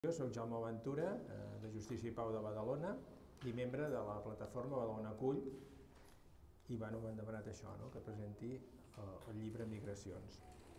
Jo soc Jaume Ventura, de Justícia i Pau de Badalona i membre de la plataforma Badalona Acull i m'han demanat això, que presenti el llibre Migracions.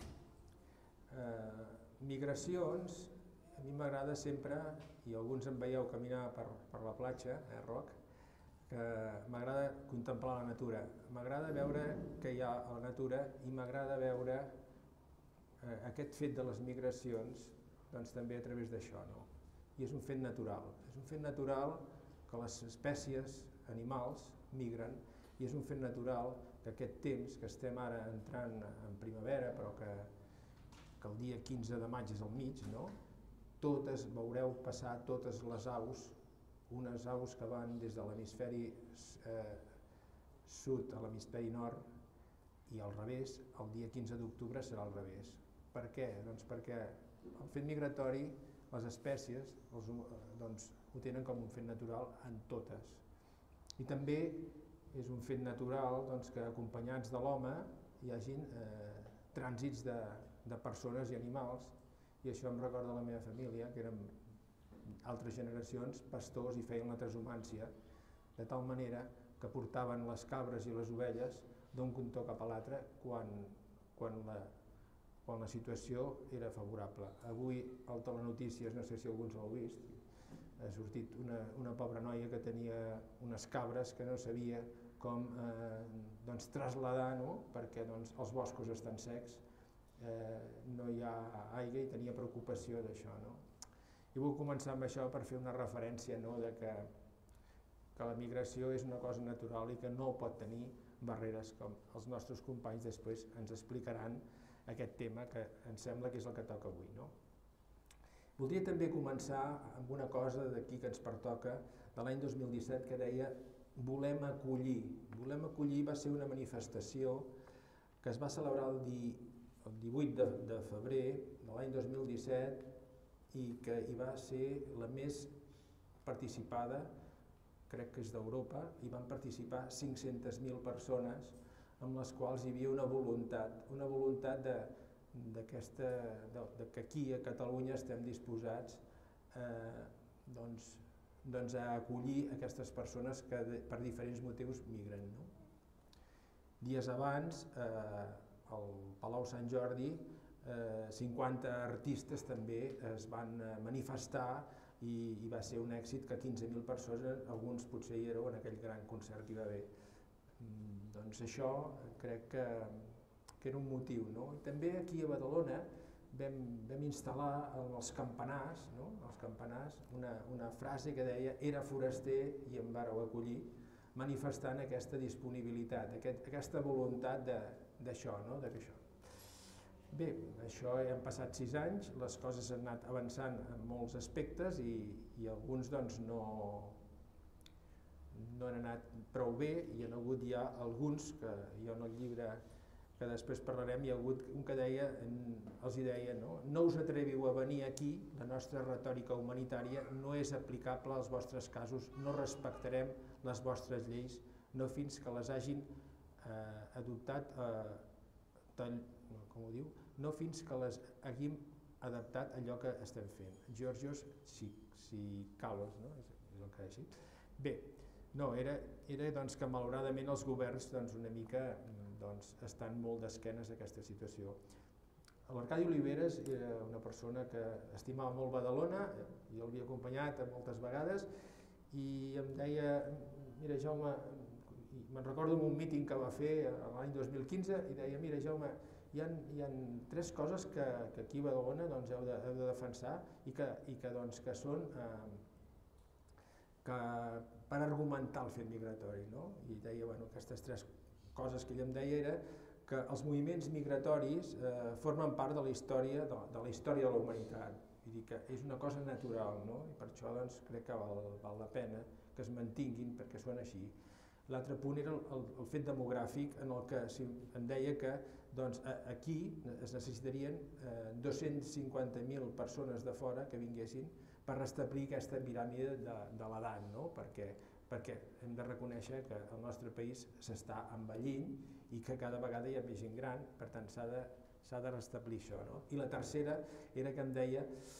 Migracions, a mi m'agrada sempre, i alguns em veieu caminar per la platja, Roc, que m'agrada contemplar la natura, m'agrada veure què hi ha a la natura i m'agrada veure aquest fet de les migracions també a través d'això. I és un fet natural que les espècies animals migren i és un fet natural que aquest temps, que estem ara entrant en primavera, però que el dia 15 de maig és al mig, totes, veureu passar totes les aus, unes aus que van des de l'hemisferi sud a l'hemisferi nord i al revés, el dia 15 d'octubre serà al revés. Per què? Doncs perquè el fet migratori, les espècies ho tenen com un fet natural en totes. I també és un fet natural que acompanyats de l'home hi hagin trànsits de persones i animals, i això em recorda la meva família, que érem altres generacions pastors i feien la transhumància, de tal manera que portaven les cabres i les ovelles d'un cantó cap a l'altre quan la situació era favorable. Avui al Telenotícies, no sé si alguns l'heu vist, ha sortit una pobra noia que tenia unes cabres que no sabia com traslladar, perquè els boscos estan secs, no hi ha aigua i tenia preocupació d'això. I vull començar amb això per fer una referència que la migració és una cosa natural i que no pot tenir barreres, com els nostres companys després ens explicaran aquest tema que em sembla que és el que toca avui. Voldria també començar amb una cosa d'aquí que ens pertoca, de l'any 2017, que deia Volem acollir. Volem acollir va ser una manifestació que es va celebrar el 18 de febrer de l'any 2017 i que hi va ser la més participada, crec que és d'Europa, hi van participar 500.000 persones, amb les quals hi havia una voluntat que aquí a Catalunya estem disposats a acollir aquestes persones que per diferents motius migren. Dies abans, al Palau Sant Jordi, 50 artistes també es van manifestar i va ser un èxit que 15.000 persones, alguns potser hi éreu en aquell gran concert que hi va haver. Doncs això crec que era un motiu. I també aquí a Badalona vam instal·lar els campanars una frase que deia «Era foraster i em vàreu acollir», manifestant aquesta disponibilitat, aquesta voluntat d'això. Bé, això han passat 6 anys, les coses han anat avançant en molts aspectes i alguns no han anat prou bé, hi ha hagut ja alguns, que jo en el llibre que després parlarem, hi ha hagut un que els deia no us atreviu a venir aquí, la nostra retòrica humanitària no és aplicable als vostres casos, no respectarem les vostres lleis, no fins que les hagin adoptat, no fins que les haguem adaptat a allò que estem fent. Georgios Tsikalos, és el que ha dit. Bé, era que malauradament els governs una mica estan molt d'esquenes a aquesta situació. L'Arcadi Oliveres era una persona que estimava molt Badalona, jo l'havia acompanyat moltes vegades, i em deia, mira Jaume, me'n recordo d'un míting que va fer l'any 2015, i deia, mira Jaume, hi ha 3 coses que aquí a Badalona heu de defensar i que són per argumentar el fet migratori. I deia, aquestes 3 coses que ell em deia era que els moviments migratoris formen part de la història de la humanitat. Vull dir que és una cosa natural, i per això crec que val la pena que es mantinguin perquè són així. L'altre punt era el fet demogràfic, en el que em deia que aquí es necessitarien 250.000 persones de fora que vinguessin per restablir aquesta piràmide de l'edat, perquè hem de reconèixer que el nostre país s'està envellint i que cada vegada hi ha més gent gran, per tant s'ha de restablir això. I la tercera era que em deia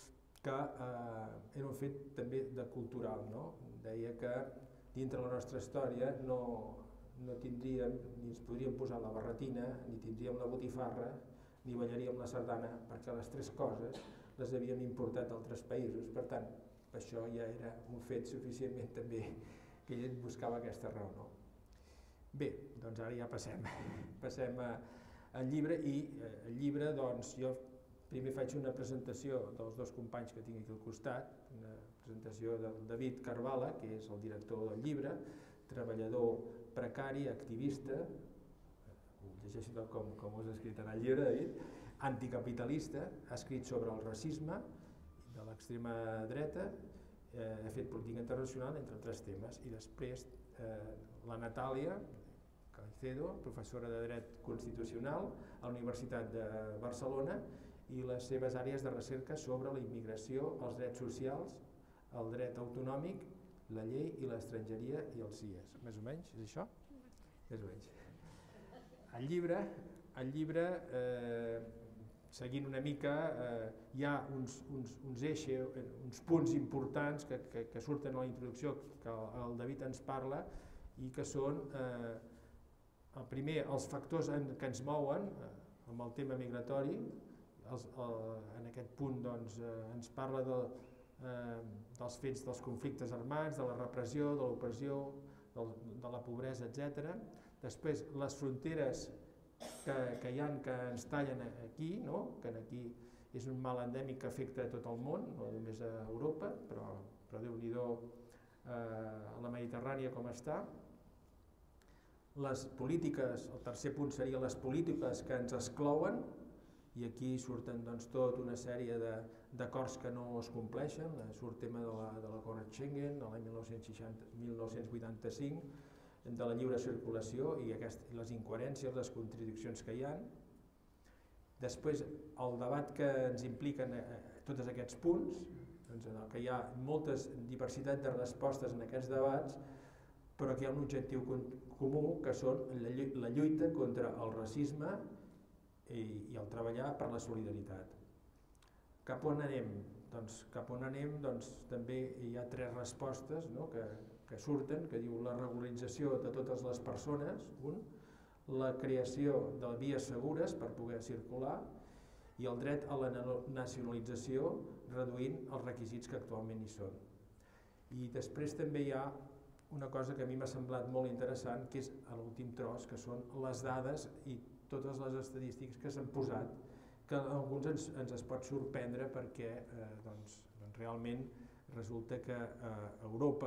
que era un fet també de cultural, no? Deia que dintre la nostra història no tindríem, ni ens podríem posar la barretina, ni tindríem la botifarra, ni ballaríem la sardana, perquè les tres coses les havíem importat d'altres països. Per tant, això ja era un fet suficientment també que ell buscava aquesta raó. No? Bé, doncs ara ja passem al llibre, i el llibre, doncs, jo primer faig una presentació dels dos companys que tinc aquí al costat, una presentació del David Carvala, que és el director del llibre, treballador precari, activista, llegeixo tal com us he escrit en el llibre, David, anticapitalista, ha escrit sobre el racisme de l'extrema dreta, ha fet política internacional, entre altres temes, i després la Natàlia Caicedo, professora de Dret Constitucional a la Universitat de Barcelona, i les seves àrees de recerca sobre la immigració, els drets socials, el dret autonòmic, la llei i l'estrangeria i els CIES. Més o menys, és això? Més o menys. El llibre, seguint una mica, hi ha uns eixos, uns punts importants que surten a la introducció, que el David ens parla, i que són, el primer, els factors que ens mouen amb el tema migratori. En aquest punt ens parla dels fets dels conflictes armats, de la repressió, de l'opressió, de la pobresa, etc. Després, les fronteres que hi ha que ens tallen aquí, que aquí és un mal endèmic que afecta a tot el món, no només a Europa, però Déu-n'hi-do a la Mediterrània com està. Les polítiques, el tercer punt seria les polítiques que ens exclouen, i aquí surten tota una sèrie d'acords que no es compleixen. Surt tema de l'acord Schengen de l'any 1985, de la lliure circulació i les incoherències, les contradiccions que hi ha. Després, el debat que ens impliquen tots aquests punts, en el que hi ha molta diversitat de respostes en aquests debats, però que hi ha un objectiu comú, que són la lluita contra el racisme i el treballar per la solidaritat. Cap on anem? Cap on anem, també hi ha tres respostes que surten, que diu la regularització de totes les persones, la creació de vies segures per poder circular i el dret a la nacionalització reduint els requisits que actualment hi són. I després també hi ha una cosa que a mi m'ha semblat molt interessant, que és l'últim tros, que són les dades i totes les estadístiques que s'han posat, que a alguns ens es pot sorprendre perquè realment resulta que Europa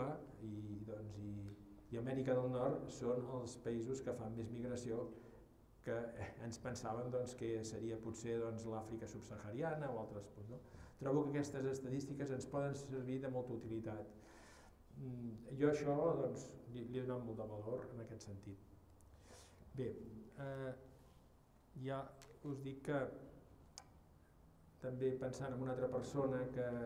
i Amèrica del Nord són els països que fan més migració, que ens pensàvem que seria potser l'Àfrica subsahariana o altres punts. Trobo que aquestes estadístiques ens poden servir de molta utilitat. Jo això li he donat molt de valor en aquest sentit. Bé, ja us dic que també pensant en una altra persona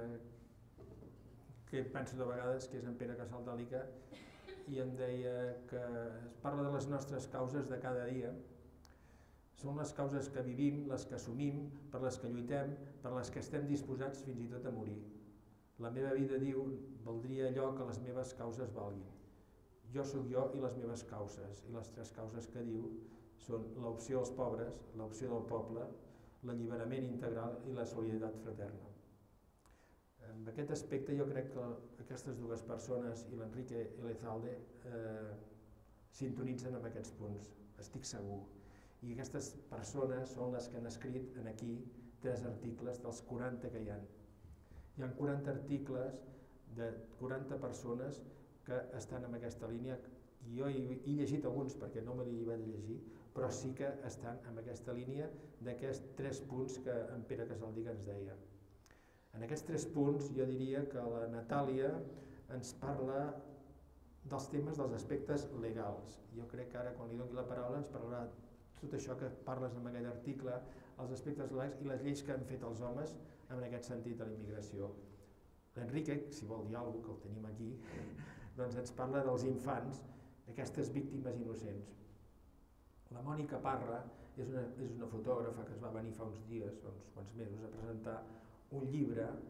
que penso de vegades, que és en Pere Casaldàliga, i em deia que es parla de les nostres causes de cada dia. Són les causes que vivim, les que assumim, per les que lluitem, per les que estem disposats fins i tot a morir. La meva vida, diu, valdria allò que les meves causes valguin. Jo sóc jo i les meves causes, i les tres causes que diu són l'opció als pobres, l'opció del poble, l'alliberament integral i la solidaritat fraterna. En aquest aspecte jo crec que aquestes dues persones i l'Enrique Elizalde sintonitzen amb aquests punts, estic segur. I aquestes persones són les que han escrit aquí 3 articles dels 40 que hi ha. Hi ha 40 articles de 40 persones que estan en aquesta línia. Jo he llegit alguns perquè no me li vaig llegir, però sí que estan en aquesta línia d'aquests 3 punts que en Pere Casaldàliga ens deia. En aquests 3 punts jo diria que la Natàlia ens parla dels temes dels aspectes legals. Jo crec que ara quan li doni la paraula ens parlarà tot això que parles en aquest article, els aspectes legals i les lleis que han fet els homes en aquest sentit de la immigració. L'Enrique, si vol dir alguna cosa, que el tenim aquí, doncs ens parla dels infants, d'aquestes víctimes innocents. La Mònica Parra és una fotògrafa que es va venir fa uns dies, fa uns quants mesos, a presentar un llibre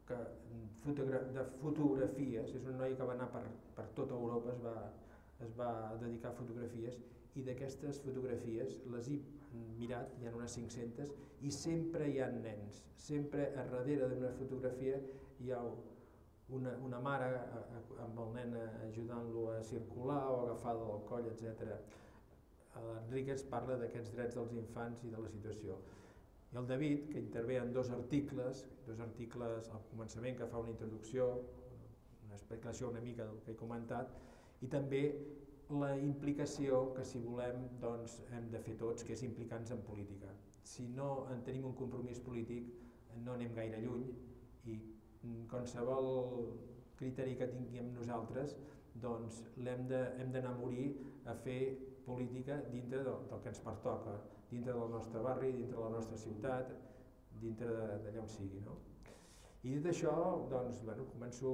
de fotografies, és una noia que va anar per tota Europa, es va dedicar a fotografies, i d'aquestes fotografies les he mirat, hi ha unes 500, i sempre hi ha nens, sempre a darrere d'una fotografia hi ha una mare amb el nen ajudant-lo a circular o agafada del coll, etc. L'Enríquez parla d'aquests drets dels infants i de la situació. I el David, que intervé en dos articles al començament, que fa una introducció, una explicació una mica del que he comentat, i també la implicació que, si volem, doncs, hem de fer tots, que és implicar-nos en política. Si no en tenim un compromís polític, no anem gaire lluny, i qualsevol criteri que tinguem nosaltres, doncs hem d'anar a morir a fer política dintre del que ens pertoca, dintre del nostre barri, dintre de la nostra ciutat, dintre d'allà on sigui. I dit això, doncs, començo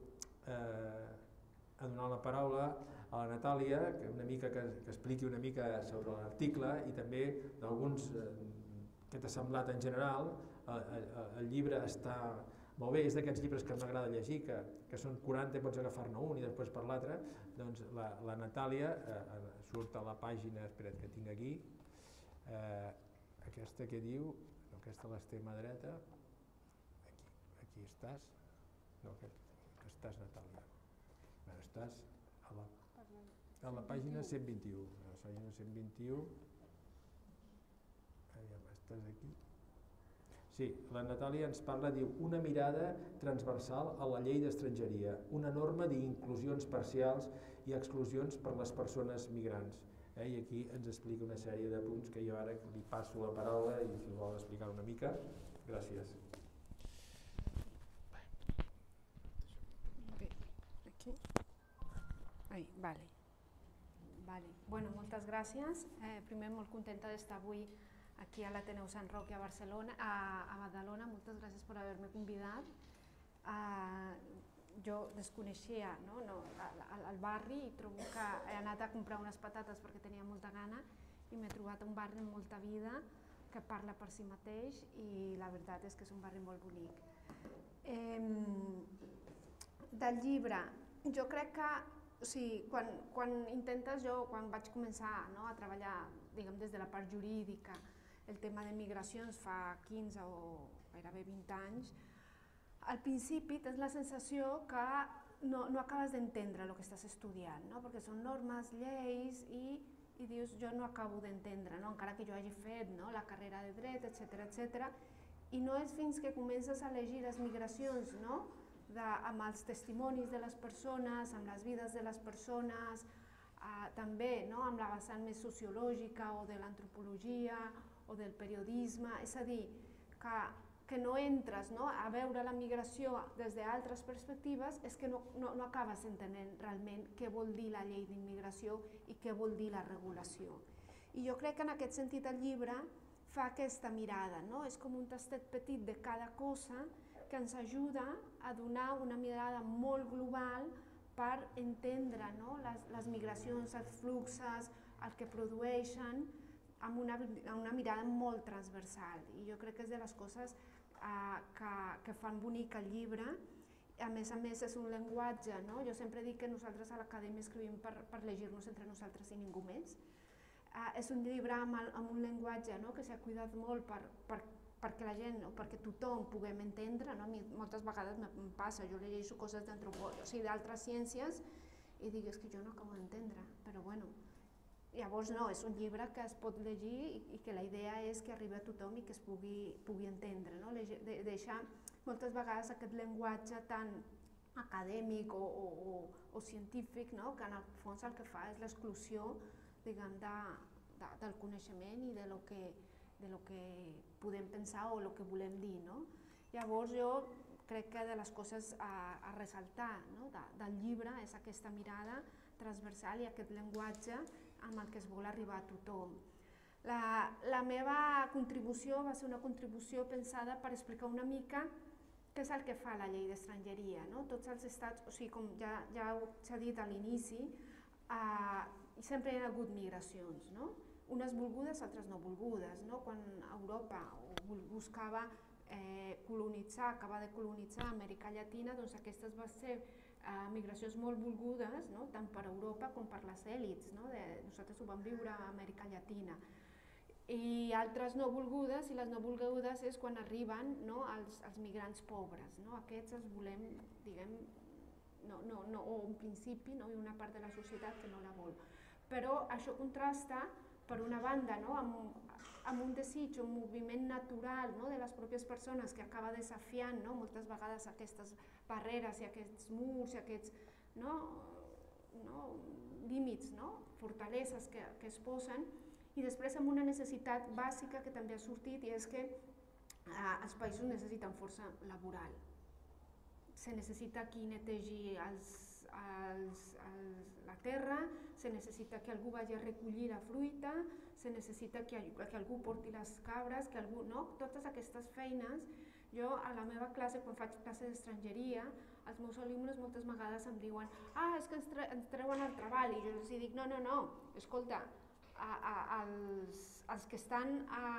a donar la paraula a la Natàlia, que expliqui una mica sobre l'article i també d'alguns que t'ha semblat en general. El llibre està molt bé, és d'aquests llibres que m'agrada llegir, que són 40 i pots agafar-ne un i després per l'altre. Doncs la Natàlia surt a la pàgina, espera't que tinc aquí, aquesta que diu, aquesta a l'extrema dreta, aquí estàs, no, que estàs, Natàlia, estàs a la pàgina 121, a la pàgina 121, estàs aquí. Sí, la Natàlia ens parla, diu, una mirada transversal a la llei d'estrangeria, una norma d'inclusions parcials i exclusions per les persones migrants. I aquí ens explica una sèrie de punts que jo ara li passo la paraula i si vol explicar una mica. Gràcies. Aquí. Ai, vale. Bueno, moltes gràcies. Primer, molt contenta d'estar avui aquí a l'Ateneu Sant Roque a Badalona. Moltes gràcies per haver-me convidat. Jo desconeixia el barri i trobo que he anat a comprar unes patates perquè tenia molta gana i m'he trobat un barri amb molta vida que parla per si mateix i la veritat és que és un barri molt bonic. Del llibre, jo crec que quan vaig començar a treballar des de la part jurídica el tema de migracions fa 15 o gairebé 20 anys, al principi tens la sensació que no acabes d'entendre el que estàs estudiant, perquè són normes, lleis, i dius, jo no acabo d'entendre, encara que jo hagi fet la carrera de dret, etc. I no és fins que comences a llegir les migracions amb els testimonis de les persones, amb les vides de les persones, també amb la vessant més sociològica o de l'antropologia o del periodisme, és a dir, que no entres a veure la migració des d'altres perspectives, és que no acabes entenent realment què vol dir la llei d'immigració i què vol dir la regulació. I jo crec que en aquest sentit el llibre fa aquesta mirada, és com un tastet petit de cada cosa que ens ajuda a donar una mirada molt global per entendre les migracions, els fluxos, el que produeixen, amb una mirada molt transversal. I jo crec que és de les coses que fan bonic el llibre. A més, és un llenguatge, jo sempre dic que nosaltres a l'acadèmia escrivim per llegir-nos entre nosaltres i ningú més. És un llibre amb un llenguatge que s'ha cuidat molt perquè la gent, o perquè tothom puguem entendre. A mi moltes vegades em passa, jo llegeixo coses d'altres ciències i dic, és que jo no acabo d'entendre, però bueno. Llavors no, és un llibre que es pot llegir i que la idea és que arribi a tothom i que es pugui entendre. Deixar moltes vegades aquest llenguatge tan acadèmic o científic, que en el fons el que fa és l'exclusió del coneixement i del que podem pensar o el que volem dir. Llavors jo crec que de les coses a ressaltar del llibre és aquesta mirada transversal i aquest llenguatge amb el que es vol arribar a tothom. La meva contribució va ser una contribució pensada per explicar una mica què és el que fa la llei d'estrangeria. Tots els estats, com ja s'ha dit a l'inici, sempre hi ha hagut migracions, unes volgudes, altres no volgudes. Quan Europa buscava colonitzar, acabar de colonitzar Amèrica Llatina, doncs aquestes van ser migracions molt volgudes, tant per Europa com per les èlits. Nosaltres ho vam viure a Amèrica Llatina. I altres no volgudes, i les no volgudes és quan arriben els migrants pobres. Aquests els volem, diguem, o un principi i una part de la societat que no la vol. Però això contrasta, per una banda, amb un desig, un moviment natural de les pròpies persones que acaba desafiant moltes vegades aquestes barreres i aquests murs i aquests límits, fortaleses que es posen, i després amb una necessitat bàsica que també ha sortit, i és que els països necessiten força laboral. Se necessita qui netegi la terra, se necessita que algú vagi a recollir la fruita, se necessita que algú porti les cabres, que algú... Totes aquestes feines, jo a la meva classe, quan faig classe d'estrangeria, els meus alumnes moltes vegades em diuen és que ens treuen el treball, i jo els dic no, escolta, els que estan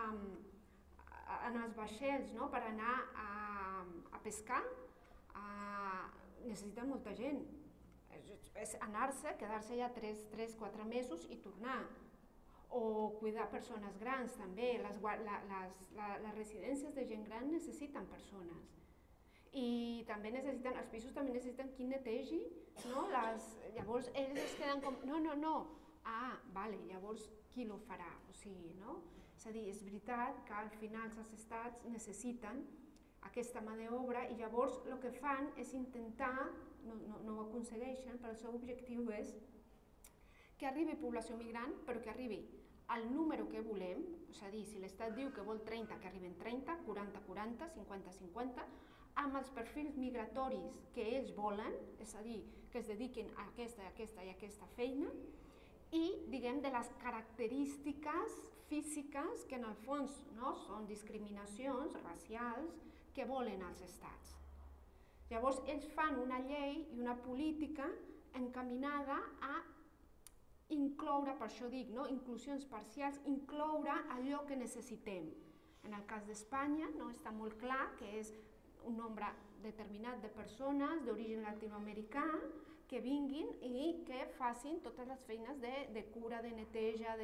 en els vaixells per anar a pescar necessiten molta gent. És anar-se, quedar-se allà 3-4 mesos i tornar. O cuidar persones grans també. Les residències de gent gran necessiten persones. I també necessiten, els pisos també necessiten qui netegi, llavors ells es queden com, no, vale, llavors qui lo farà? És a dir, és veritat que al final els estats necessiten aquesta mà d'obra i llavors el que fan és intentar, no ho aconsegueixen, però el seu objectiu és que arribi població migrant, però que arribi al número que volem, és a dir, si l'Estat diu que vol 30, que arriben 30, 40, 50, amb els perfils migratoris que ells volen, és a dir, que es dediquin a aquesta i aquesta feina, i, diguem, de les característiques físiques que en el fons són discriminacions racials que volen els estats. Llavors, ells fan una llei i una política encaminada a incloure, per això dic, inclusions parcials, incloure allò que necessitem. En el cas d'Espanya està molt clar que és un nombre determinat de persones d'origen latinoamericà que vinguin i que facin totes les feines de cura, de neteja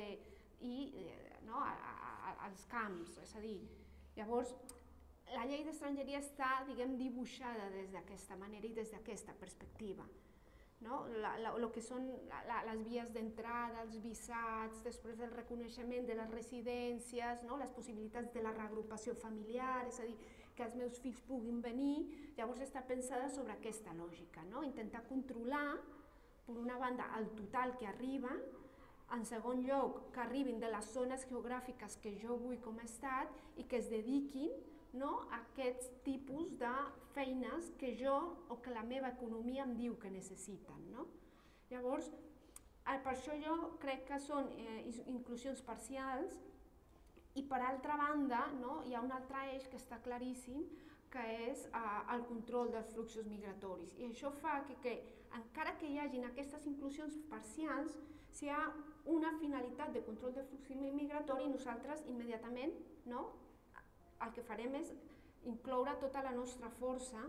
als camps. És a dir, llavors, la llei d'estrangeria està, diguem, dibuixada des d'aquesta manera i des d'aquesta perspectiva. El que són les vies d'entrada, els visats, després el reconeixement de les residències, les possibilitats de la reagrupació familiar, és a dir, que els meus fills puguin venir, llavors està pensada sobre aquesta lògica, intentar controlar, per una banda, el total que arriba, en segon lloc, que arribin de les zones geogràfiques que jo vull com a estat i que es dediquin a aquests tipus de feines que jo o que la meva economia em diu que necessiten. Llavors, per això jo crec que són inclusions parcials i per altra banda hi ha un altre eix que està claríssim que és el control dels fluxos migratoris i això fa que encara que hi hagin aquestes inclusions parcials, si hi ha una finalitat de control del flux migratori, nosaltres immediatament el que farem és incloure tota la nostra força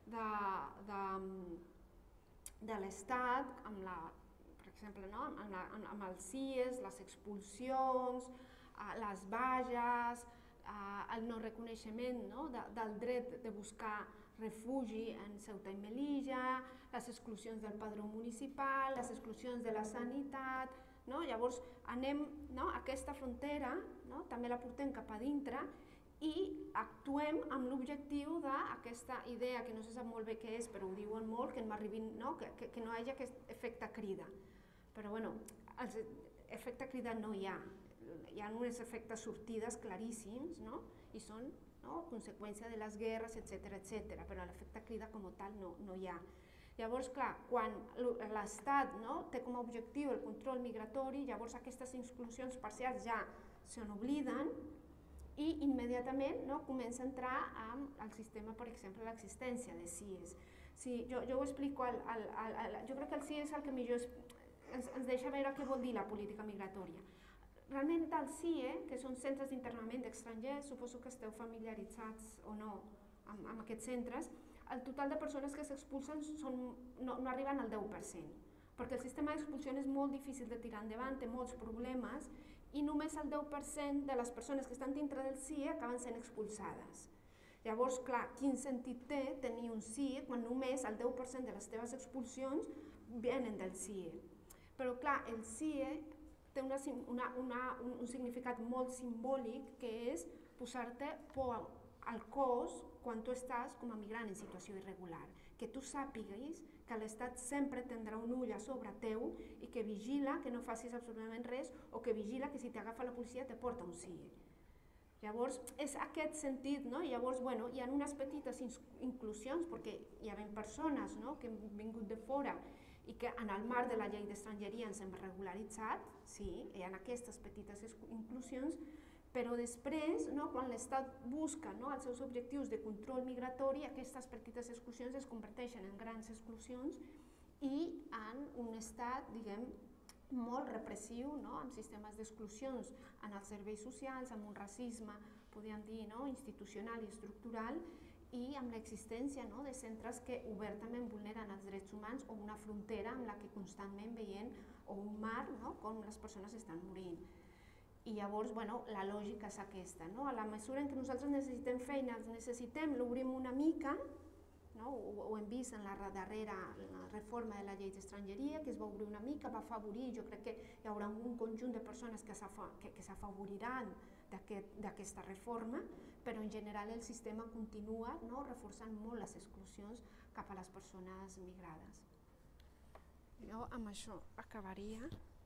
de l'Estat, per exemple, amb els CIES, les expulsions, les vages, el no reconeixement del dret de buscar refugi en Ceuta i Melilla, les exclusions del padró municipal, les exclusions de la sanitat. Llavors, aquesta frontera també la portem cap a dintre i actuem amb l'objectiu d'aquesta idea, que no se sap molt bé què és, però ho diuen molt, que no hi hagi aquest efecte crida. Però, efecte crida no hi ha. Hi ha uns efectes sortides claríssims i són conseqüència de les guerres, etc. Però l'efecte crida com a tal no hi ha. Llavors, clar, quan l'Estat té com a objectiu el control migratori, llavors aquestes exclusions parcials ja se n'obliden i immediatament comença a entrar al sistema, per exemple, l'existència de CIES. Jo ho explico, jo crec que el CIES és el que millor ens deixa veure què vol dir la política migratòria. realment del CIE, que són centres d'internament d'estrangers, suposo que esteu familiaritzats o no amb aquests centres, el total de persones que s'expulsen no arriben al 10%, perquè el sistema d'expulsió és molt difícil de tirar endavant, té molts problemes, i només el 10% de les persones que estan dintre del CIE acaben sent expulsades. Llavors, clar, quin sentit té tenir un CIE quan només el 10% de les teves expulsions venen del CIE? Però clar, el CIE té un significat molt simbòlic, que és posar-te por al cos quan tu estàs com a migrant en situació irregular, que tu sàpiguis que l'Estat sempre tindrà un ull a sobre teu i que vigila que no facis absolutament res o que vigila que si t'agafa la policia te porta un CIE. Llavors, és aquest sentit, no? Llavors, bueno, hi ha unes petites inclusions, perquè hi ha persones que han vingut de fora i que en el marc de la llei d'estrangeria ens hem regularitzat, sí, hi ha aquestes petites inclusions, però després, quan l'Estat busca els seus objectius de control migratori, aquestes petites exclusions es converteixen en grans exclusions i en un estat, diguem, molt repressiu, amb sistemes d'exclusions en els serveis socials, amb un racisme, podríem dir, institucional i estructural, i amb l'existència de centres que obertament vulneren els drets humans o una frontera amb la que constantment veiem, o un mar, com les persones estan morint. I llavors, la lògica és aquesta. A la mesura en què nosaltres necessitem feina, l'obrim una mica, ho hem vist en la darrera reforma de la llei d'estrangeria, que es va obrir una mica, va afavorir, jo crec que hi haurà un conjunt de persones que s'afavoriran d'aquesta reforma, però en general el sistema continua reforçant molt les exclusions cap a les persones migrades. Jo amb això acabaria.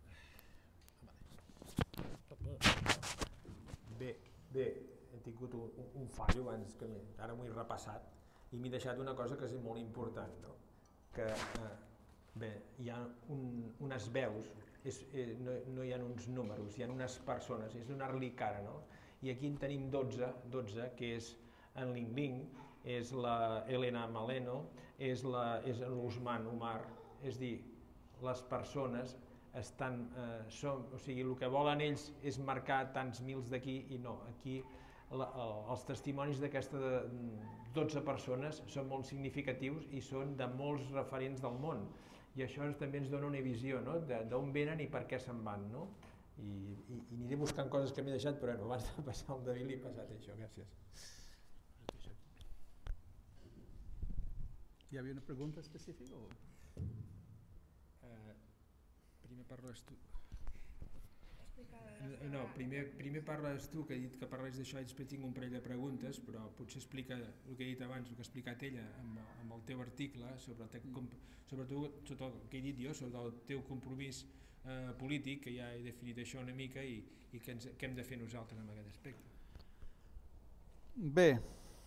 Bé, he tingut un fallo abans que ara m'ho he repassat i m'he deixat una cosa que és molt important, que hi ha unes veus, no hi ha uns números, hi ha unes persones, és donar-li cara, i aquí en tenim 12, que és en Ling Ling, és la Elena Maleno, és l'Usman Omar, és dir, les persones estan, o sigui, el que volen ells és marcar tants mils d'aquí i no, aquí els testimonis d'aquestes 12 persones són molt significatius i són de molts referents del món i això també ens dona una visió d'on venen i per què se'n van. I aniré buscant coses que m'he deixat, però abans de passar el David li he passat això, gràcies. Hi havia una pregunta específica? Primer parles tu. No, primer parles tu, que he dit que parles d'això i després tinc un parell de preguntes, però potser explica el que he dit abans, el que ha explicat ella amb el teu article, sobre el que he dit jo, sobre el teu compromís polític, que ja he definit això una mica i què hem de fer nosaltres en aquest aspecte. Bé,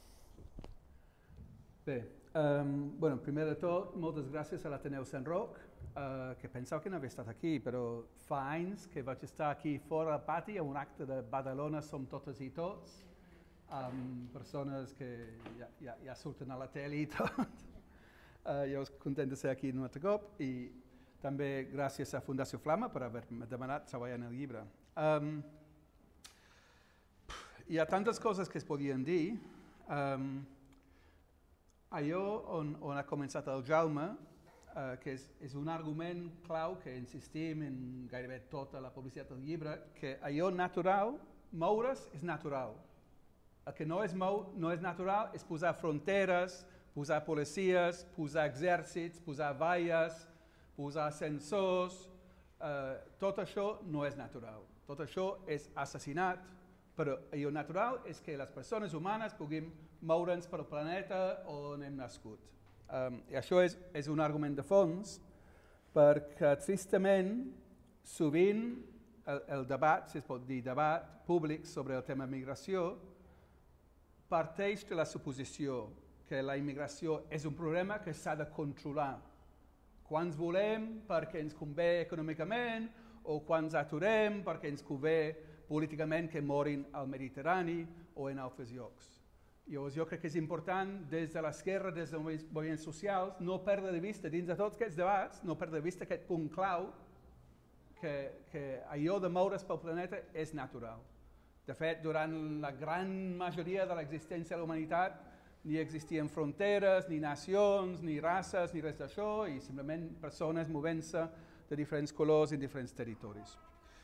primer de tot, moltes gràcies a l'Ateneu Sant Roc, que pensava que no havia estat aquí, però fa anys que vaig estar aquí fora al pati a un acte de Badalona som totes i tots, amb persones que ja surten a la tele i tot. Jo estic content de ser aquí un altre cop i també gràcies a Fundació Flama per haver-me demanat treballar en el llibre. Hi ha tantes coses que es podien dir. Allò on ha començat el Jaume, que és un argument clau que insistim en gairebé tota la publicitat del llibre, que allò natural, moure's és natural. El que no és natural és posar fronteres, posar policies, posar exèrcits, posar valles, posar sensors, tot això no és natural. Tot això és assassinat, però allò natural és que les persones humanes puguin moure'ns pel planeta on hem nascut. I això és un argument de fons perquè tristament sovint el debat, si es pot dir debat públic sobre el tema migració parteix de la suposició que la immigració és un problema que s'ha de controlar. Quants volem perquè ens convé econòmicament o quants aturem perquè ens convé políticament que morin al Mediterrani o en altres llocs. Jo crec que és important des de l'esquerra, des dels moviments socials, no perdre de vista dins de tots aquests debats, no perdre de vista aquest punt clau que allò de moure's pel planeta és natural. De fet, durant la gran majoria de l'existència de la humanitat ni existien fronteres, ni nacions, ni races, ni res d'això, i simplement persones movent-se de diferents colors en diferents territoris.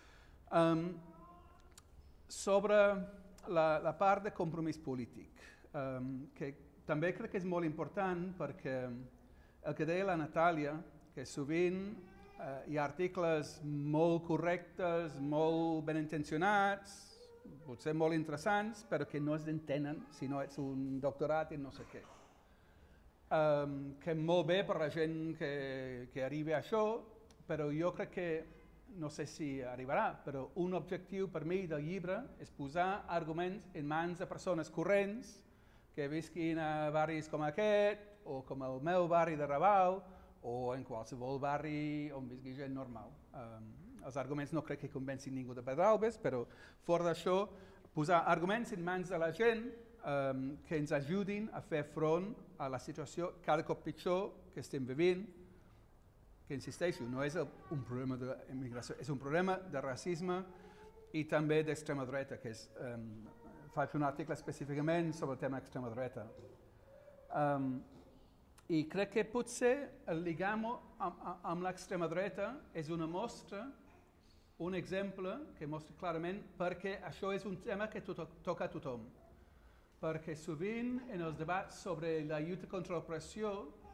Sobre la part de compromís polític, que també crec que és molt important perquè el que deia la Natàlia, que sovint hi ha articles molt correctes, molt ben intencionats, potser molt interessants, però que no es entenen si no ets un doctorat i no sé què. Que molt bé per la gent que arribi a això, però jo crec que, no sé si arribarà, però un objectiu per mi del llibre és posar arguments en mans de persones corrents que visquin a barris com aquest, o com el meu barri de Raval, o en qualsevol barri on visqui gent normal. Els arguments no crec que convencin ningú de Pedralbes, però fora d'això, posar arguments en mans de la gent que ens ajudin a fer front a la situació cada cop pitjor que estem vivint, que insisteixo, no és un problema d'immigració, és un problema de racisme i també d'extrema dreta, que és, faig un article específicament sobre el tema d'extrema dreta. I crec que potser el lligam amb l'extrema dreta és una mostra, un exemple que mostra clarament perquè això és un tema que toca a tothom. Perquè sovint en els debats sobre la lluita contra l'opressió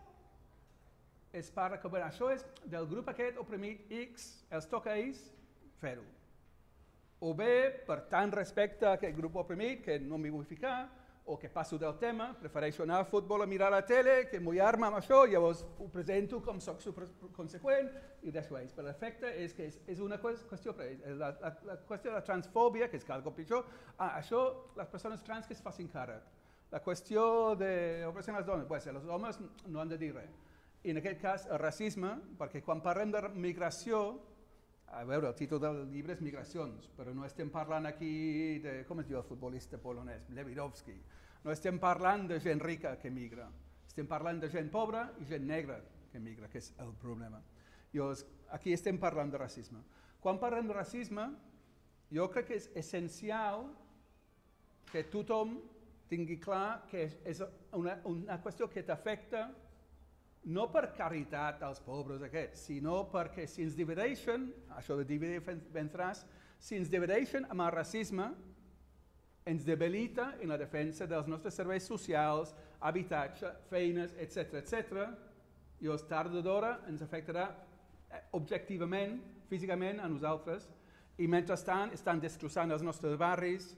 es parla que això és del grup aquest oprimit X, els toca a ells fer-ho. O bé, per tant respecte a aquest grup oprimit, que no m'hi vull ficar, o que passo del tema, prefereixo anar al futbol a mirar la tele, que mullar-me amb això, llavors ho presento com soc superconseqüent i ho deixo a ells. Però l'efecte és que és una qüestió per ells. La qüestió de la transfòbia, que és cada cop pitjor, això les persones trans que es facin càrrec. La qüestió d'opressió a les dones, pues, els homes no han de dir res. I en aquest cas el racisme, perquè quan parlem de migració, a veure, el títol del llibre és Migracions, però no estem parlant aquí de, com es diu el futbolista polonès, Lewandowski. No estem parlant de gent rica que migra, estem parlant de gent pobra i gent negra que migra, que és el problema. Llavors, aquí estem parlant de racisme. Quan parlem de racisme, jo crec que és essencial que tothom tingui clar que és una qüestió que t'afecta no per caritat als pobres aquests, sinó perquè si ens divideixen, això de dividir vendràs, si ens divideixen amb el racisme, ens debilita en la defensa dels nostres serveis socials, habitatge, feines, etc. I tard o d'hora ens afectarà objectivament, físicament a nosaltres, i mentrestant estan destrossant els nostres barris,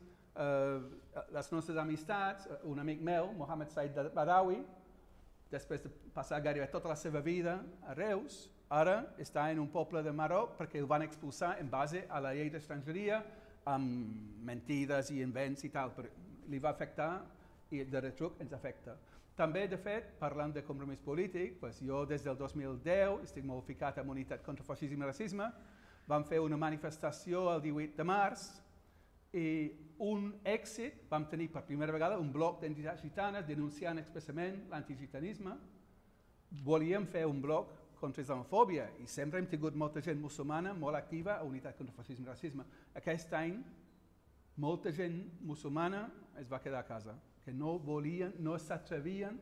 les nostres amistats. Un amic meu, Mohamed Said Badawi, després de passar gairebé tota la seva vida a Reus, ara està en un poble de Marroc perquè el van expulsar en base a la llei d'estrangeria, amb mentides i invents i tal, però li va afectar i de retruc ens afecta. També, de fet, parlant de compromís polític, jo des del 2010 estic molt ficat en Unitat contra Feixisme i Racisme, vam fer una manifestació el 18 de març i un èxit, vam tenir per primera vegada un bloc d'entitats gitanes denunciant expressament l'antigitanisme. Volíem fer un bloc contra islamofòbia i sempre hem tingut molta gent musulmana molt activa a Unitat contra Feixisme i Racisme. Aquest any, molta gent musulmana es va quedar a casa, que no volien, no s'atrevien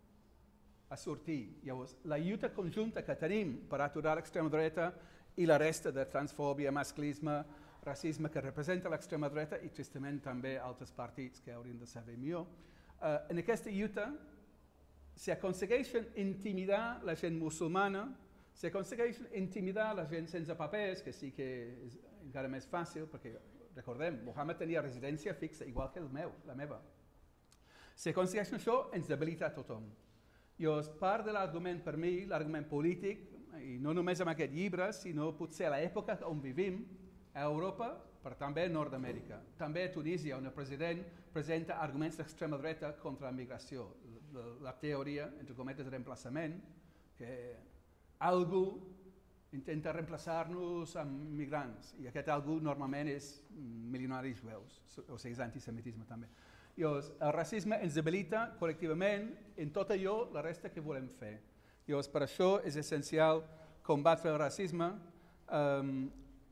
a sortir. Llavors, la lluita conjunta que tenim per aturar l'extrema dreta i la resta de transfòbia, masclisme, racisme que representa l'extrema dreta i tristament també altres partits que haurien de saber millor. En aquesta lluita s'aconsegueixen intimidar la gent musulmana, s'aconsegueixen intimidar la gent sense papers, que sí que és encara més fàcil, perquè recordem, Mohamed tenia residència fixa, igual que la meva. Si aconsegueixen això, ens debilita a tothom. Llavors, part de l'argument per mi, l'argument polític, i no només amb aquest llibre, sinó potser a l'època on vivim, a Europa, però també a Nord-Amèrica. També a Tunísia, on el president presenta arguments d'extrema dreta contra la migració. La teoria, entre cometes, de reemplaçament, que algú intenta reemplaçar-nos amb migrants, i aquest algú normalment és milionaris jueus, o sigui, és antisemitisme també. Llavors, el racisme ens debilita col·lectivament en tot allò, la resta que volem fer. Llavors, per això és essencial combatre el racisme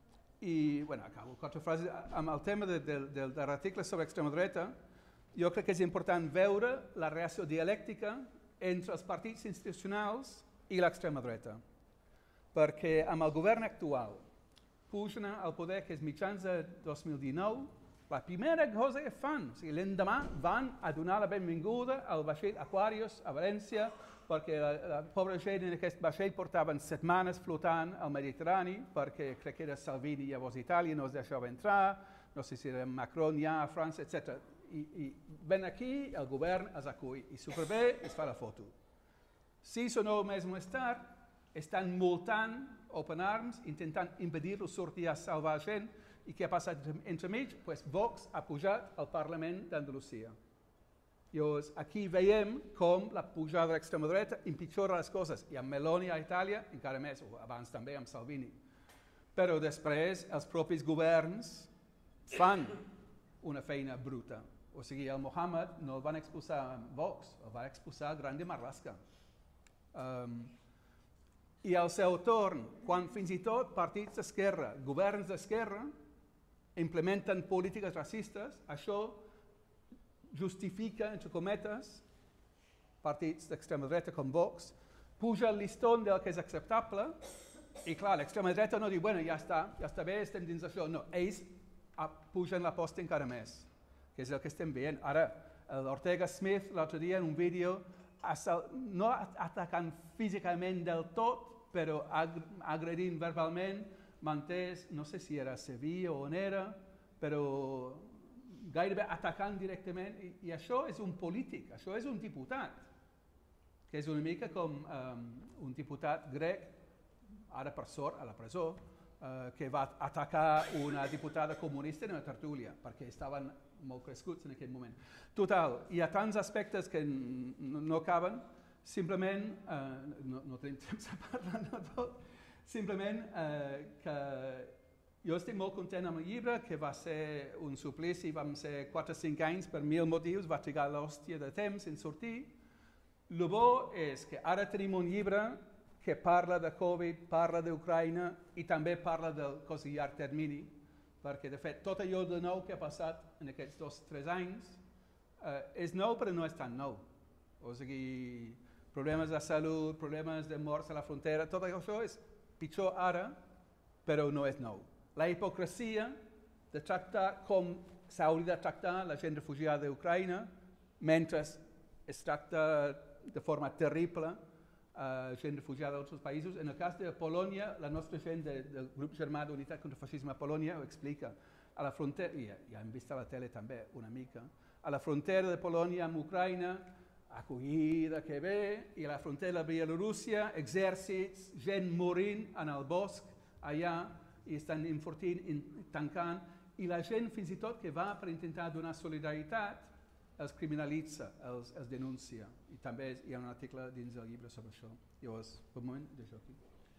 I, bueno, acabo 4 frases. Amb el tema de l'article sobre extrema dreta, jo crec que és important veure la relació dialèctica entre els partits institucionals i l'extrema dreta. Perquè amb el govern actual pugen al poder, que és mitjans de 2019, la primera cosa que fan, o sigui, l'endemà van a donar la benvinguda al vaixell Aquarius a València, perquè la pobra gent en aquest vaixell portaven setmanes flotant al Mediterrani, perquè crec que era Salvini llavors Itàlia, no es deixava entrar, no sé si era Macron ja a França, etc. I ven aquí, el govern els acull, i superbé, es fa la foto. 6 o 9 mesos més tard, estan multant Open Arms, intentant impedir-lo sortir a salvar gent, i què ha passat entremig? Pues Vox ha pujat al Parlament d'Andalusia. Llavors, aquí veiem com la pujada de l'extrema dreta empitjora les coses, i amb Meloni a Itàlia encara més, o abans també amb Salvini. Però després els propis governs fan una feina bruta. O sigui, el Mohamed no el van expulsar amb Vox, el va expulsar Grande Marlaska. I al seu torn, quan fins i tot partits d'esquerra, governs d'esquerra, implementen polítiques racistes, això justifica, entre cometes, partits d'extrema dreta com Vox, puja el listón del que és acceptable, i clar, l'extrema dreta no diu, bueno, ja està bé, estem dins d'això. No, ells pugen la posta encara més, que és el que estem veient. Ara, l'Ortega Smith, l'altre dia, en un vídeo, no atacant físicament del tot, però agredint verbalment, mantès, no sé si era a Sevilla o on era, però gairebé atacant directament, i això és un polític, això és un diputat, que és una mica com un diputat grec, ara per sort a la presó, que va atacar una diputada comunista en una tertúlia, perquè estaven molt crescuts en aquell moment. Total, hi ha tants aspectes que no caben, simplement, no tenim temps a parlar de tot, simplement que jo estic molt content amb el llibre, que va ser un suplici, vam ser 4 o 5 anys per 1000 motius, va trigar l'hòstia de temps en sortir. El bo és que ara tenim un llibre que parla de Covid, parla d'Ucraïna i també parla del cos de llarg termini, perquè de fet tot allò de nou que ha passat en aquests 2 o 3 anys és nou però no és tan nou. O sigui, problemes de salut, problemes de morts a la frontera, tot això és pitjor ara, però no és nou. La hipocresia de tractar com s'hauria de tractar la gent refugiada d'Ucraïna mentre es tracta de forma terrible gent refugiada d'altres països. En el cas de Polònia, la nostra gent del grup germà d'Unitat contra el Feixisme a Polònia ho explica. A la frontera, i ja hem vist a la tele també una mica, a la frontera de Polònia amb Ucraïna, acollida que bé, i a la frontera de Bielorússia, exèrcits, gent morint en el bosc allà, i estan enfortint, tancant, i la gent fins i tot que va per intentar donar solidaritat els criminalitza, els denuncia. I també hi ha un article dins del llibre sobre això. Llavors, un moment, deixo aquí.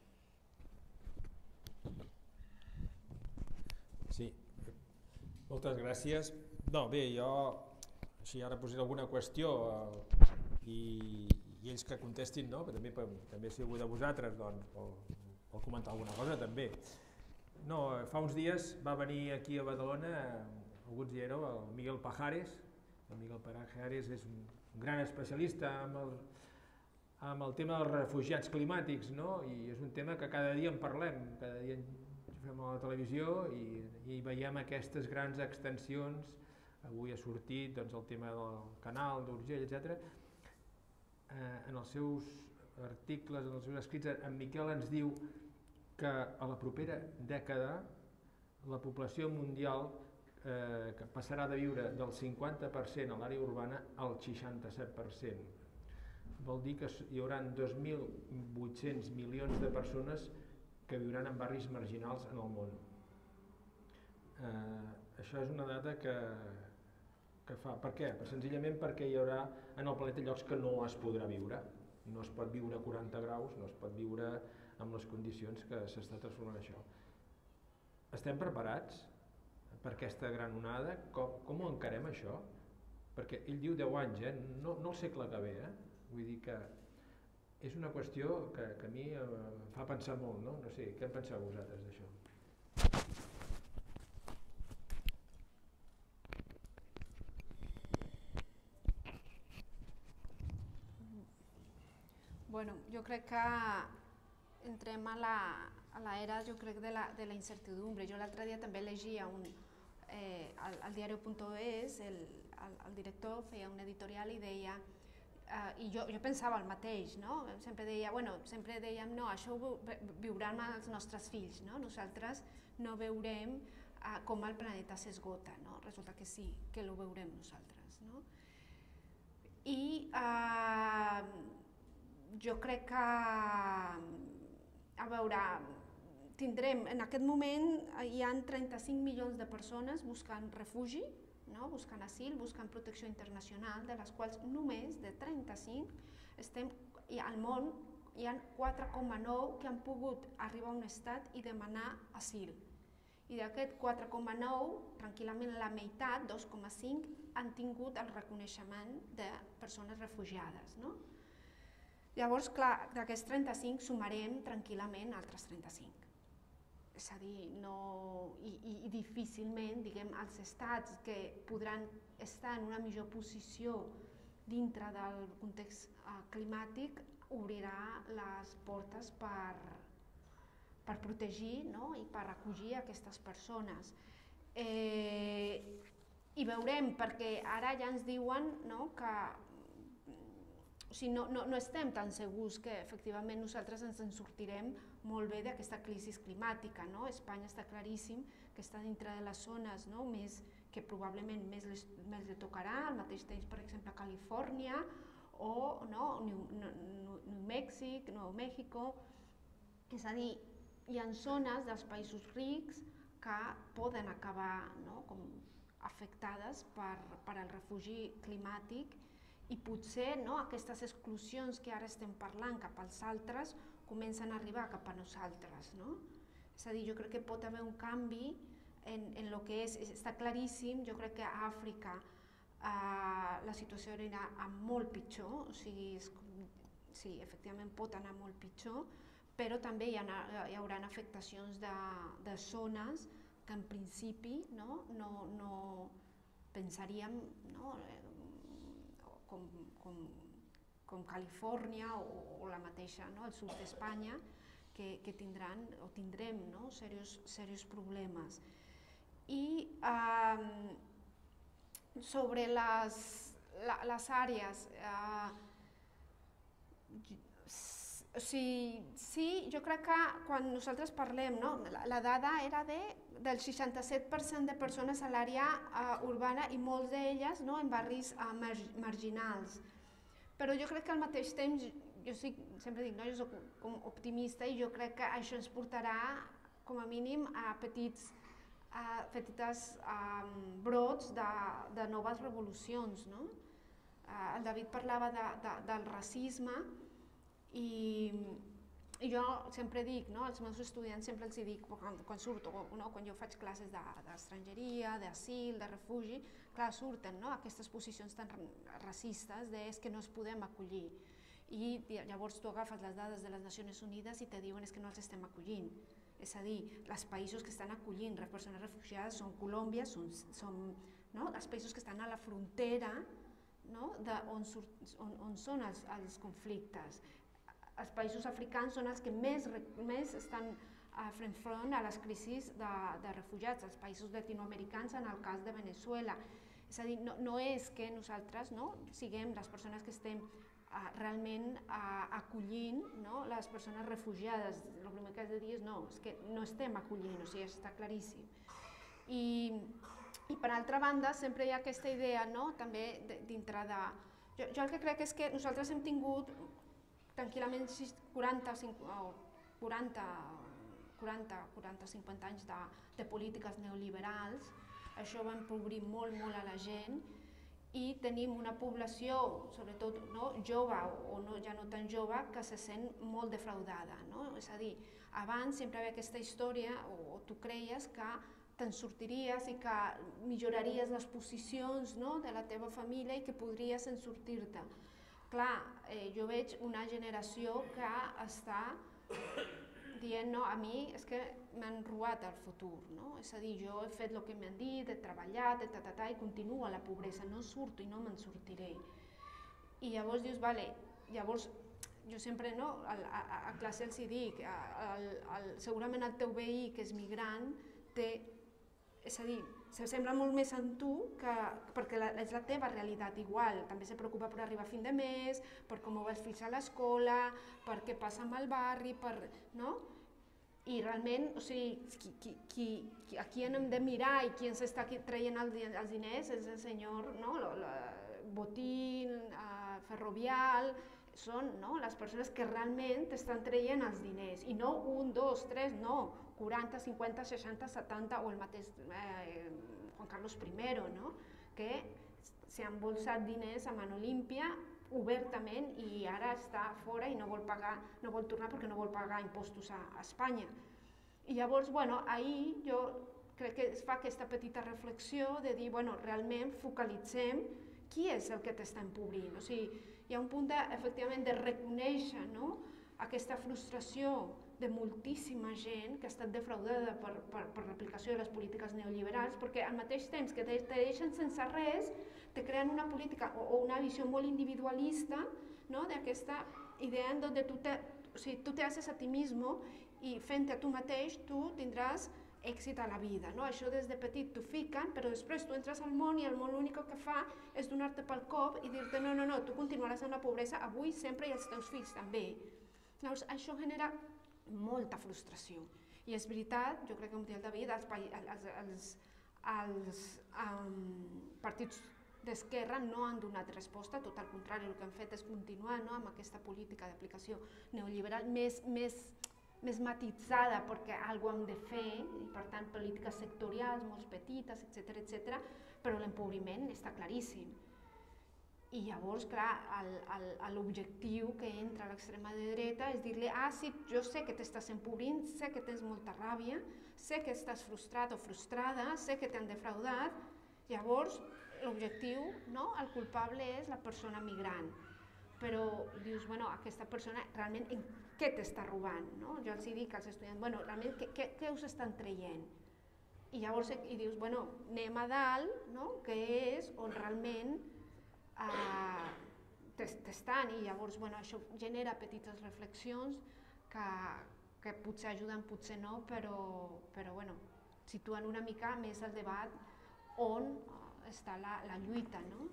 Sí, moltes gràcies. No, bé, jo així ara posaré alguna qüestió i ells que contestin, no? Però també si algú de vosaltres doncs, vol comentar alguna cosa també. No, fa uns dies va venir aquí a Badalona, alguns hi éreu, el Miguel Pajares. El Miguel Pajares és un gran especialista amb el tema dels refugiats climàtics, no? I és un tema que cada dia en parlem, cada dia fem a la televisió i veiem aquestes grans extensions. Avui ha sortit doncs, el tema del canal d'Urgell, etc. En els seus articles, en els seus escrits, en Miquel ens diu que a la propera dècada la població mundial que passarà de viure del 50% a l'àrea urbana al 67%. Vol dir que hi haurà 2.800 milions de persones que viuran en barris marginals en el món. Això és una dada que fa... Per què? Senzillament perquè hi haurà en el planeta llocs que no es podrà viure. No es pot viure a 40 graus, no es pot viure amb les condicions que s'està transformant això. Estem preparats per aquesta gran onada? Com ho encarem això? Perquè ell diu 10 anys, no el segle que ve. Vull dir que és una qüestió que a mi em fa pensar molt, no? No sé, què en penseu vosaltres d'això? jo crec que entrem a l'era, jo crec, de la incertidumbre. Jo l'altre dia també llegia al diario.es, el director feia un editorial i deia, i jo pensava el mateix, no? Sempre dèiem, no, això ho viuran els nostres fills, no? Nosaltres no veurem com el planeta s'esgota, no? Resulta que sí, que ho veurem nosaltres, no? I jo crec que, a veure, tindrem, en aquest moment hi ha 35 milions de persones buscant refugi, no? Buscant asil, buscant protecció internacional, de les quals només de 35 al món hi ha 4,9 que han pogut arribar a un estat i demanar asil. I d'aquest 4,9, tranquil·lament la meitat, 2,5, han tingut el reconeixement de persones refugiades, no? Llavors, clar, d'aquests 35 sumarem tranquil·lament altres 35. És a dir, i difícilment, diguem, els estats que podran estar en una millor posició dintre del context climàtic obrirà les portes per protegir, no? I per acollir aquestes persones. I veurem, perquè ara ja ens diuen, no, que no estem tan segurs que efectivament nosaltres ens en sortirem molt bé d'aquesta crisi climàtica. Espanya està claríssim que està dintre de les zones que probablement més li tocarà, al mateix temps, per exemple, Califòrnia o New Mexico. És a dir, hi ha zones dels països rics que poden acabar afectades per al refugi climàtic i potser aquestes exclusions que ara estem parlant cap als altres comencen a arribar cap a nosaltres. És a dir, jo crec que pot haver un canvi en el que està claríssim. Jo crec que a Àfrica la situació era molt pitjor, o sigui, sí, efectivament pot anar molt pitjor, però també hi haurà afectacions de zones que en principi no pensaríem, com Califòrnia o la mateixa, el sud d'Espanya, que tindran o tindrem seriosos problemes. I sobre les àrees, sí, jo crec que quan nosaltres parlem, la dada era del 67% de persones a l'àrea urbana i molts d'elles en barris marginals. Però jo crec que al mateix temps, jo sempre dic, jo soc optimista i jo crec que això ens portarà com a mínim a petits brots de noves revolucions. El David parlava del racisme i jo sempre dic, als meus estudiants sempre els dic, quan surto, quan jo faig classes d'estrangeria, d'asil, de refugi, clar, surten aquestes posicions tan racistes és que no es podem acollir. I llavors tu agafes les dades de les Nacions Unides i te diuen que no els estem acollint. És a dir, els països que estan acollint persones refugiades són Colòmbia, són els països que estan a la frontera on són els conflictes. Els països africans són els que més estan fent front a les crisis de refugiats, els països llatinoamericans en el cas de Venezuela. És a dir, no és que nosaltres siguem les persones que estem realment acollint les persones refugiades. El primer que has de dir és que no estem acollint, o sigui, està claríssim. I per altra banda, sempre hi ha aquesta idea també dintre de... Jo el que crec és que nosaltres hem tingut tranquil·lament 40 o 50 anys de polítiques neoliberals. Això va empobrir molt a la gent i tenim una població, sobretot jove o ja no tan jove, que se sent molt defraudada. És a dir, abans sempre hi havia aquesta història, o tu creies que te'n sortiries i que milloraries les posicions de la teva família i que podries en sortir-te. Clar, jo veig una generació que està dient, a mi és que m'han robat el futur. És a dir, jo he fet el que m'han dit, he treballat, i continua la pobresa, no surto i no me'n sortiré. I llavors dius, vale, llavors jo sempre a classe els hi dic, segurament el teu veí que és migrant té, és a dir, se sembla molt més en tu perquè és la teva realitat igual, també se preocupa per arribar a fin de mes, per com ho va els fills a l'escola, per què passa amb el barri, no? I realment, o sigui, a qui hem de mirar i qui ens està traient els diners és el senyor Botín, Ferrovial, són les persones que realment estan traient els diners, i no 1, 2, 3, no, 40, 50, 60, 70, o el mateix Juan Carlos I, que s'ha embolsat diners a mano límpia obertament i ara està fora i no vol tornar perquè no vol pagar impostos a Espanya. I llavors, ahir jo crec que es fa aquesta petita reflexió de dir, realment focalitzem qui és el que t'està empobrint. O sigui, hi ha un punt, efectivament, de reconèixer aquesta frustració de moltíssima gent que ha estat defraudada per l'aplicació de les polítiques neoliberals, perquè al mateix temps que te deixen sense res, te creen una política o una visió molt individualista d'aquesta idea en què tu te haces a ti mismo i fent-te a tu mateix tu tindràs èxit a la vida. Això des de petit t'ho fiquen, però després tu entres al món i el món l'únic que fa és donar-te pel cop i dir-te no, tu continuaràs en la pobresa avui, sempre, i els teus fills també. Llavors, això genera molta frustració. I és veritat, jo crec que com diu el David, els partits d'esquerra no han donat resposta, tot al contrari, el que han fet és continuar amb aquesta política d'aplicació neoliberal més matitzada perquè alguna cosa hem de fer, i per tant polítiques sectorials molt petites, etc., però l'empobriment està claríssim. I llavors, clar, l'objectiu que entra a l'extrema dreta és dir-li, sí, jo sé que t'estàs empobrint, sé que tens molta ràbia, sé que estàs frustrat o frustrada, sé que t'han defraudat, llavors l'objectiu, el culpable és la persona migrant. Però dius, aquesta persona realment en què t'està robant? Jo els dic als estudiants, realment què us estan traient? I llavors dius, anem a dalt, que és on realment t'estan, i llavors això genera petites reflexions que potser ajuden, potser no, però situen una mica més el debat on està la lluita, no?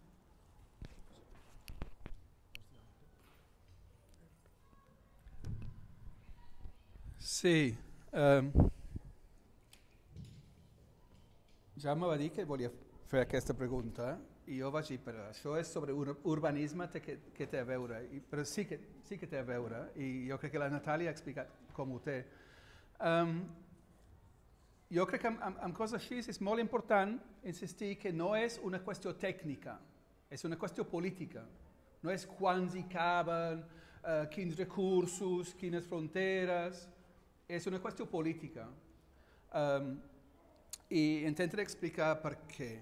Sí. Jaume va dir que volia fer aquesta pregunta i jo vaig dir, però això és sobre urbanisme que té a veure, però sí que té a veure, i jo crec que la Natàlia ha explicat com ho té. Jo crec que amb coses així és molt important insistir que no és una qüestió tècnica, és una qüestió política. No és quants hi caben, quins recursos, quines fronteres, és una qüestió política. I intentaré explicar per què.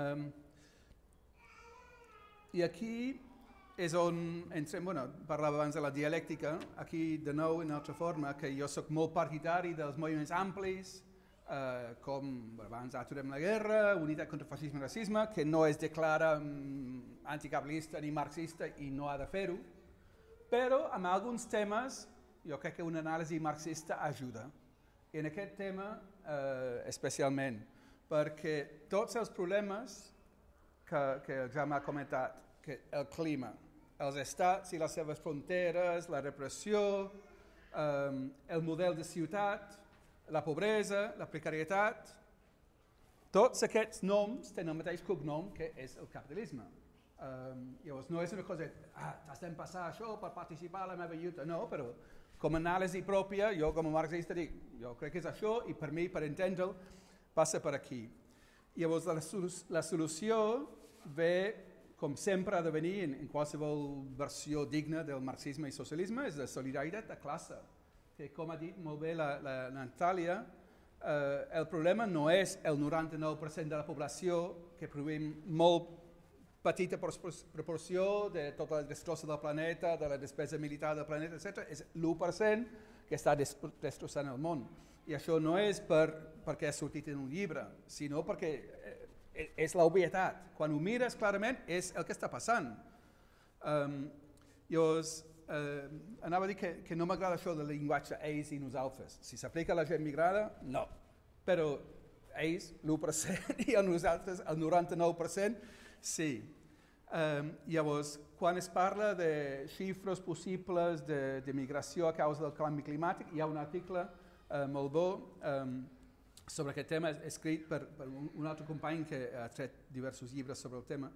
I aquí és on entrem, parlava abans de la dialèctica, aquí de nou en altra forma, que jo soc molt partidari dels moviments amplis, com abans Aturem la Guerra, Unitat contra el Feixisme i Racisme, que no es declara anticapitalista ni marxista i no ha de fer-ho, però en alguns temes jo crec que una anàlisi marxista ajuda. I en aquest tema especialment, perquè tots els problemes que ja m'ha comentat, que el clima, els estats i les seves fronteres, la repressió, el model de ciutat, la pobresa, la precarietat, tots aquests noms tenen el mateix cognom que és el capitalisme. Llavors no és una cosa, t'has d'empassar això per participar a la meva lluita, no, però com a anàlisi pròpia, jo com a marxista dic, jo crec que és això i per mi, per entendre'l, passa per aquí. Llavors la solució ve, com sempre ha de venir en qualsevol versió digna del marxisme i socialisme, és la solidaritat de classe. Que com ha dit molt bé la Natàlia, el problema no és el 99% de la població, que produïm molt petita proporció de tota la destrossa del planeta, de la despesa militar del planeta, etc. És l'1% que està destrossant el món. I això no és perquè ha sortit en un llibre, sinó perquè és l'obvietat. Quan ho mires clarament és el que està passant. Llavors, anava a dir que no m'agrada això del llenguatge ells i nosaltres. Si s'aplica a la gent migrada, no. Però ells, l'1%, i a nosaltres, el 99%, sí. Llavors, quan es parla de xifres possibles de migració a causa del canvi climàtic, hi ha un article molt bo sobre aquest tema, escrit per un altre company que ha tret diversos llibres sobre el tema.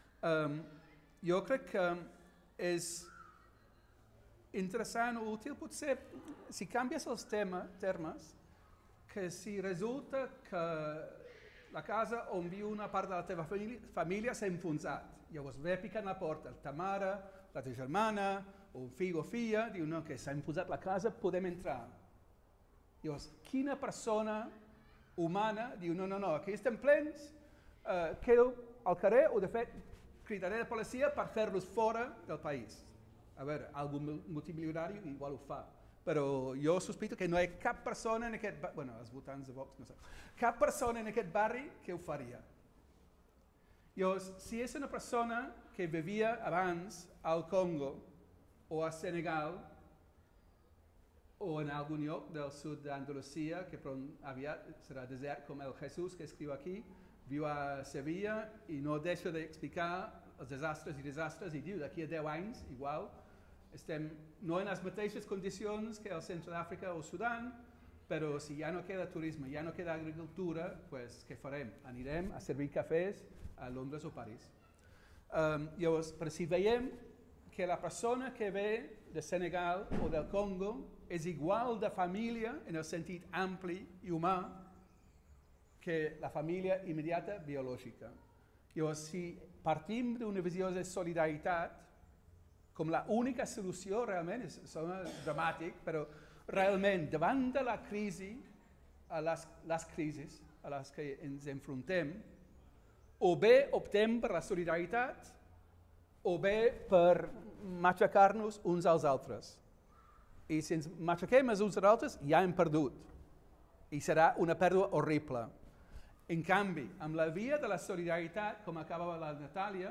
Jo crec que és interessant o útil, potser, si canvies els termes, que si resulta que la casa on viu una part de la teva família s'ha enfonsat, llavors ve picant la porta, ta mare, la teva germana, o un fill o filla, diu no, que s'ha enfonsat la casa, podem entrar. Llavors, quina persona humana diu no, aquí estem plens, quedo al carrer o de fet cridaré la policia per fer-los fora del país. A veure, algun multimilionari igual ho fa, però jo sospito que no hi ha cap persona en aquest barri, bueno, els votants de Vox, no sé, cap persona en aquest barri que ho faria. Llavors, si és una persona que vivia abans al Congo o a Senegal o en algun lloc del sud d'Andalusia, que aviat serà desert com el Jesús que escriu aquí, viu a Sevilla i no deixa d'explicar els desastres i diu d'aquí a 10 anys, igual, estem no en les mateixes condicions que el centre d'Àfrica o Sudan, però si ja no queda turisme, ja no queda agricultura, pues, què farem? Anirem a servir cafès a Londres o París. Llavors, però si veiem que la persona que ve de Senegal o del Congo és igual de família en el sentit ampli i humà que la família immediata biològica. Llavors, si partim d'una visió de solidaritat, com l'única solució realment, sona dramàtic, però realment davant de la crisi, les crisis a les que ens enfrontem, o bé optem per la solidaritat o bé per matxacar-nos uns als altres. I si ens matxaquem els uns als altres, ja hem perdut. I serà una pèrdua horrible. En canvi, amb la via de la solidaritat, com acaba la Natàlia,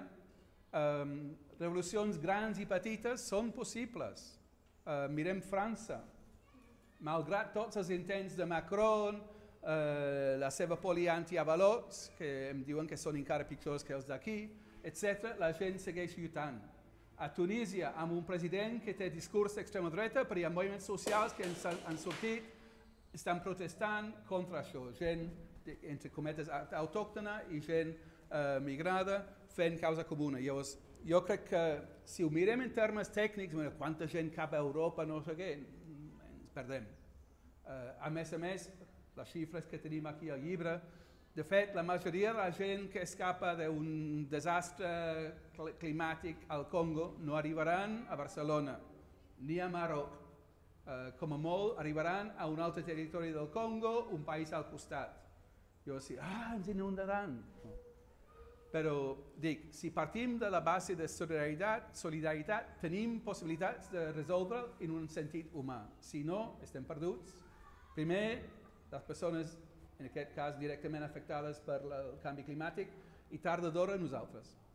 revolucions grans i petites són possibles. Mirem França. Malgrat tots els intents de Macron, la seva poli anti-avalots, que em diuen que són encara pitjors que els d'aquí, etc., la gent segueix lluitant. A Tunísia, amb un president que té discurs d'extrema dreta, però hi ha moviments socials que han sortit, estan protestant contra això. Gent, entre cometes, autòctona i gent migrada fent causa comuna. Llavors, jo crec que si ho mirem en termes tècnics, quanta gent cap a Europa, no sé què, ens perdem. A més, les xifres que tenim aquí al llibre, de fet, la majoria de la gent que escapa d'un desastre climàtic al Congo no arribaran a Barcelona, ni a Marroc. Com a molt, arribaran a un altre territori del Congo, un país al costat. Jo dic, ens inundaran. Però dic, si partim de la base de solidaritat, tenim possibilitats de resoldre en un sentit humà. Si no, estem perduts. Primer, les persones, en aquest cas directament afectades per el canvi climàtic, i tard o d'hora nosaltres.